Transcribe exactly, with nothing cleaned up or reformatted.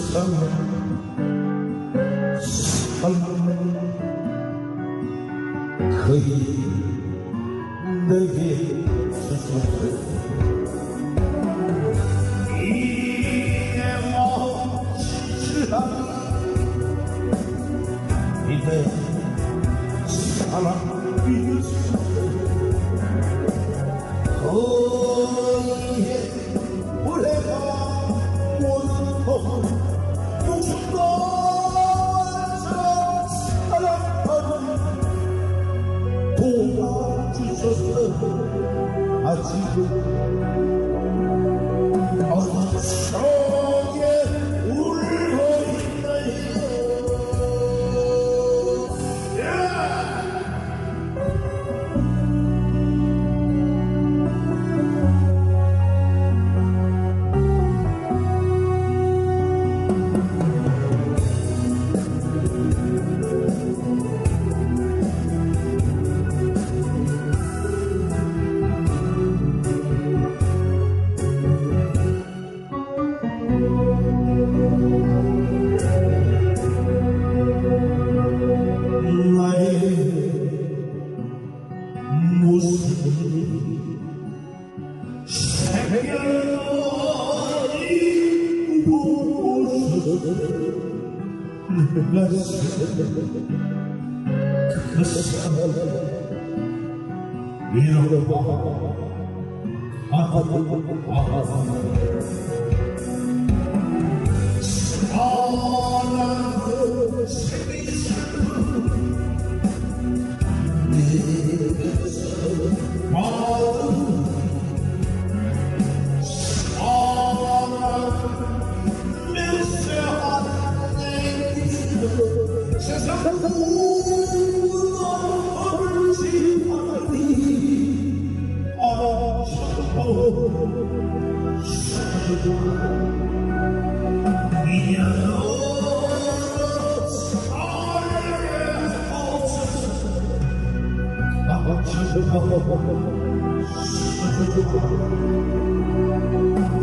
세상에 삶은 거의 내게 주소서 이내 마음 지칠하니 이제 사랑 비웃어 거리에 올해가 원통 목숨과 사랑하는 도와주셔서 아직은 어디서에 울고 있나요. 내가 그 사랑을 잃어봐 하고 사랑을 생기지 내게서 마음 세상 모든 얼지하니 아셔도 서도 미안해 사랑에 없어서 아셔도 서도